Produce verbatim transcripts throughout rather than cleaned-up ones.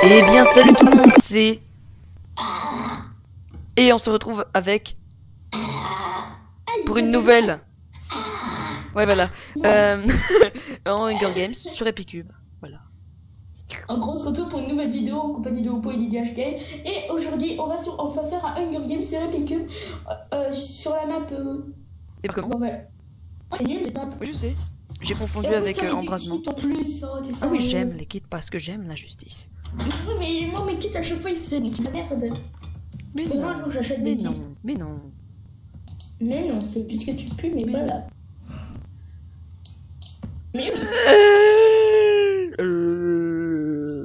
Eh bien, salut tout le monde, c'est... Et on se retrouve avec... Pour une nouvelle... Ouais, voilà. Euh... en Hunger Games sur Epicube. Voilà. Un gros retour pour une nouvelle vidéo en compagnie de Oppo et Lydia H K. Et aujourd'hui, on va, sur... on va faire un Hunger Games sur Epicube. Euh, euh, sur la map... Euh... Et comment bon, ouais. C'est nul, c'est pas... Oui, je sais. J'ai confondu Et en avec plus, euh, on met des embrasement. kits en plus, oh, Ah oui, j'aime les kits parce que j'aime la justice. Oui, mais moi, mes kits, à chaque fois, ils se disent de la merde. Mais Faudra non, un jour que j'achète mais des non, kits. mais non. Mais non, c'est plus que tu pues, mais Mais pas non. là. Mais... Euh...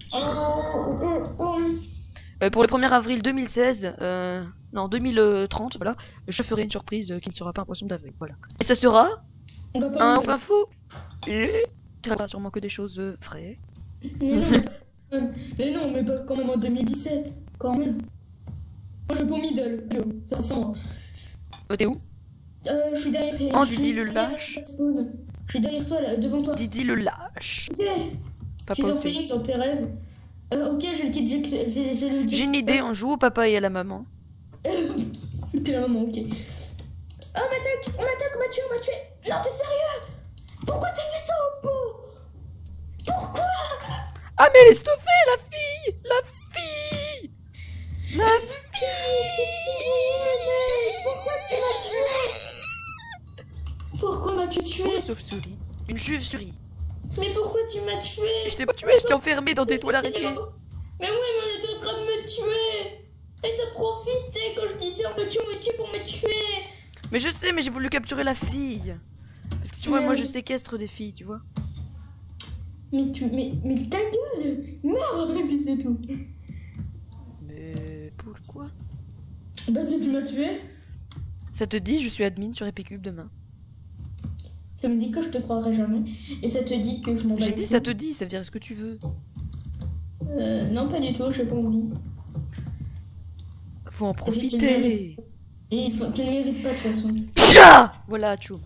Euh, pour le premier avril deux mille seize, euh... non, deux mille trente, voilà, je ferai une surprise euh, qui ne sera pas un poisson d'avril, voilà. Et ça sera On va pas un me- pain faux. Et tu verras sûrement que des choses euh, vraies. Mais non, mais non, mais pas quand même en deux mille dix-sept, quand même. Moi, je vais pour middle, yo, ça sent. Euh, T'es où? Euh, je suis derrière. Oh, je suis Didi le derrière lâche. ta spawn. Je suis derrière toi, là, devant toi. Didi le lâche. Ok. Je Papa suis au en thé. Phoenix dans tes rêves. Euh, ok, j'ai le kit, j'ai j'ai- j'ai le. J'ai une idée, on joue au papa et à la maman. T'es la maman, ok. Oh, on m'attaque, on m'attaque, on m'a tué, on m'a tué. Non, t'es sérieux? Pourquoi t'as fait ça au pot? Pourquoi? Ah mais elle est stuffée, la fille. La fille. La T'es sérieux, mec? Pourquoi tu m'as tué? Pourquoi m'as-tu tué? fille. Chauve-souris. Une chauve-souris. Mais pourquoi tu m'as tué? Je t'ai pas tué, je t'ai enfermé dans des toiles araignées. Mais oui, mais on était en train de me tuer. Et t'as profité quand je disais on me tue, on me tue pour me tuer. Mais je sais, mais j'ai voulu capturer la fille. Parce que tu vois, Mais moi oui. je séquestre des filles, tu vois. Mais tu, mais, mais ta gueule, meurs, et puis c'est tout. Mais pourquoi? Bah si tu m'as tué, Ça te dit, je suis admin sur Epicube demain. ça me dit que je te croirai jamais. Et ça te dit que je m'en bats J'ai les dit, couilles. ça te dit, ça veut dire ce que tu veux. Euh, non, pas du tout, j'ai pas envie. Faut en Parce que tu le profiter. mérites. Et il faut, tu ne mérites pas de toute façon. Tcha. Voilà, tchou.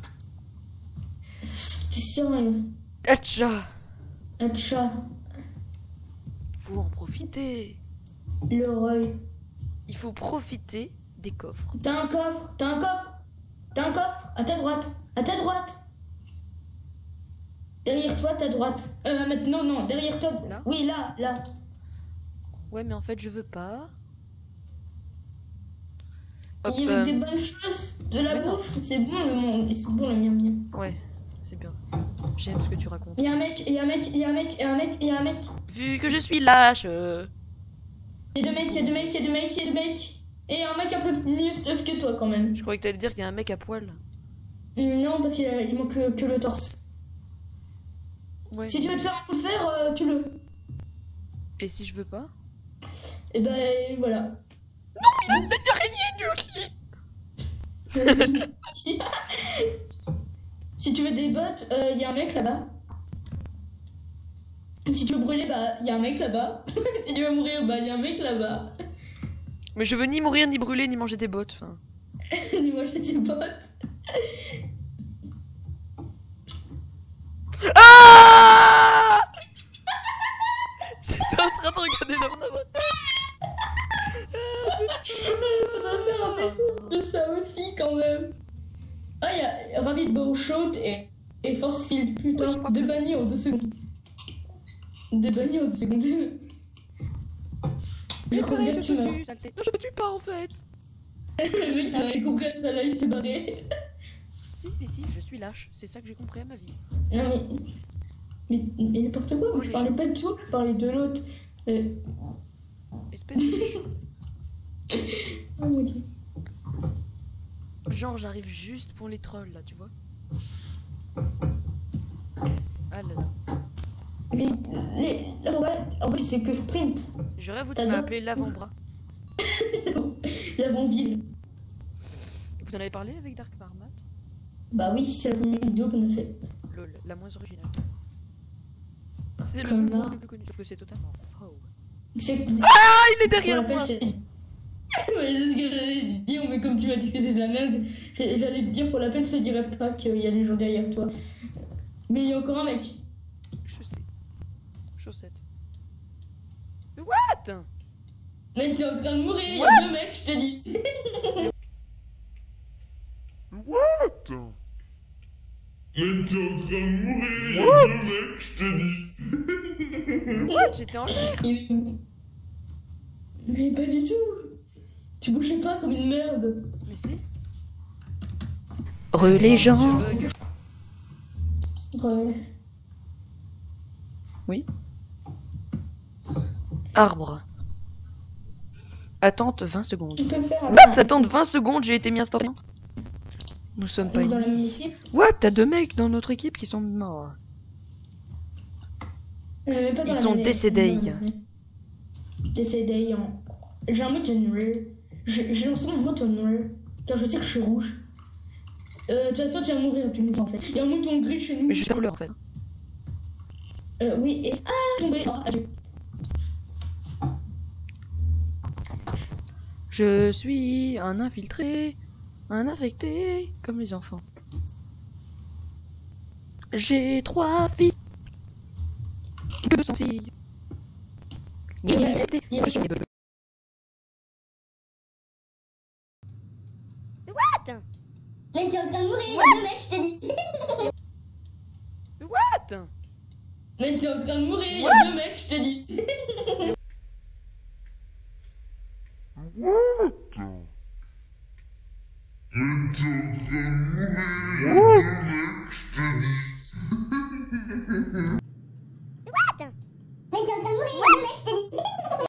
T'es sérieux? Tcha. Atcha, Faut en profiter. le roi. Il faut profiter des coffres. T'as un coffre, t'as un coffre, t'as un coffre, à ta droite, à ta droite. Derrière toi, ta droite. Euh, maintenant, non, derrière toi. Là? Oui, là, là. Ouais, mais en fait, je veux pas. Hop, Il y avait euh, des bonnes choses, de la mais non. bouffe. C'est bon le monde, c'est bon le mien mien. Ouais, c'est bien. J'aime ce que tu racontes. Il y a un mec, il y a un mec, il y a un mec, il y a un mec, il y a un mec. Vu que je suis lâche. euh, Il y a deux mecs, il y a deux mecs, il y a deux mecs, il y a deux mecs. Et un mec un peu mieux stuff que toi quand même. Je croyais que t'allais dire qu'il y a un mec à poil. Non, parce qu'il a- il manque que, que le torse. Ouais. Si tu veux te faire un full fer, euh, tu le. Et si je veux pas? Et ben voilà. Il a une araignée du lit. Si tu veux des bottes, il y a un mec là-bas. Si tu veux brûler, bah il y a un mec là-bas. Si tu veux mourir, bah il y a un mec là-bas. Mais je veux ni mourir, ni brûler, ni manger des bottes. Enfin. Dis-moi, j'ai des bottes. Ah. J'étais en train de regarder dans ma botte. Faudrait faire un message de ça aussi quand même. Ah, il y a Rabbit Bow Shot et, et Force Field. Putain, Oui, je crois deux que- bannis en deux secondes. Deux bannis en deux secondes. Je Mais crois pareil, que je tu te meurs. tue, saleté. Non, je te tue pas en fait. Le mec, il avait compris à ça là, il s'est barré. Si, si, si, je suis lâche. C'est ça que j'ai compris à ma vie. Non mais. Mais, mais n'importe quoi, moi Oh, je les parlais gens. pas de toi, je parlais de l'autre. Euh... Espèce de méchant. Oh mon dieu. Genre, j'arrive juste pour les trolls là, tu vois. Ah là là. Les. les. Ouais, en vrai, c'est que sprint. Je rêve où tu T'as m'as deux- appelé l'avant-bras. L'avant-ville. Vous en avez parlé avec Dark Marmat? Bah oui, c'est la première vidéo qu'on a fait. Lol, la moins originale. C'est le Comme seul là. le plus connu, sauf que c'est totalement faux. C'est Ah, il est Pour derrière la moi. pêche, c'est- Ouais, c'est ce que j'allais te dire, mais comme tu m'as dit que c'était de la merde, j'ai- j'allais te dire pour la peine, je te dirais pas qu'il y a des gens derrière toi. Mais il y a encore un mec. Je sais. Chaussette. What? Mais t'es en train de mourir, il y What? a deux mecs, je te dis. What? Mais t'es en train de mourir, il y a deux mecs, je te dis. What? J'étais en l'air. Il- Mais pas du tout. Tu bougeais pas comme une merde. Mais si. Re les gens. Ouais. Oui. Arbre. Attente vingt secondes. Tu peux le faire What? Attente vingt secondes, j'ai été mis instantanément. Nous sommes pas dans la ennemis. même équipe. What? T'as deux mecs dans notre équipe qui sont morts. On est pas dans Ils la sont même- décédés. Décédés en... J'ai un mouton noir. J'ai j'ai lancé mon mouton noir. Car je sais que je suis rouge. Euh, de toute façon, tu vas mourir du mouton en fait. Il y a un mouton gris chez nous. Mais je suis couleur en fait. Euh, oui, et... Ah, tombé. Ah, adieu. Je suis un infiltré, un infecté, comme les enfants. J'ai trois filles. Que sans filles. Je suis un bébé. Mais t'es en train de mourir, il y a deux mecs, je te dis. What? Mais t'es en train de mourir, il y What? a deux mecs, je te dis. What? Mais t'es en train de mourir, il y a deux mecs, je te dis.